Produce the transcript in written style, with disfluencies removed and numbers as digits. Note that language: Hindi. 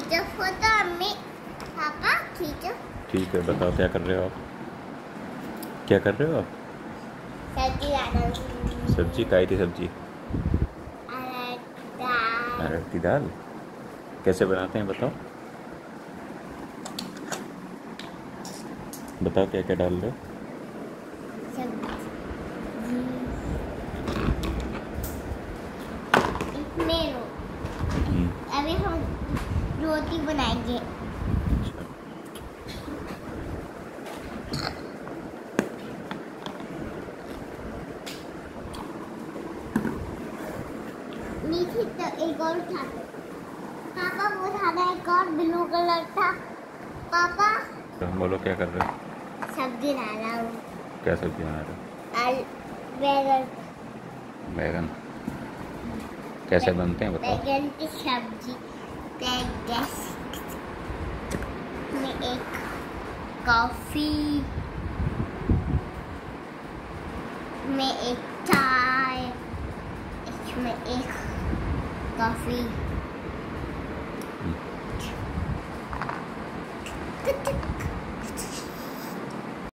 खींचो फोटो अम्मी पापा खींचो। ठीक है, बताओ क्या कर रहे हो आप? क्या कर रहे हो आप? सब्जी ला रहा हूँ। सब्जी, काई थी सब्जी? दाल। अरहर की दाल। कैसे बनाते हैं बताओ? बताओ क्या क्या डाल रहे हो? इसमें अभी हम रोटी बनाएंगे। अच्छा। नीचे तो एक और था पापा, वो था ना एक और ब्लू कलर था पापा। तो बोलो क्या कर रहे हो? सब्जी ला रहा हूँ। क्या सब्जी बना रहे हो? बैगन। बैगन। कैसे बनते हैं बताओ? बैगन की सब्जी। गैस में एक कॉफी में एक चाय, इसमें एक कॉफी।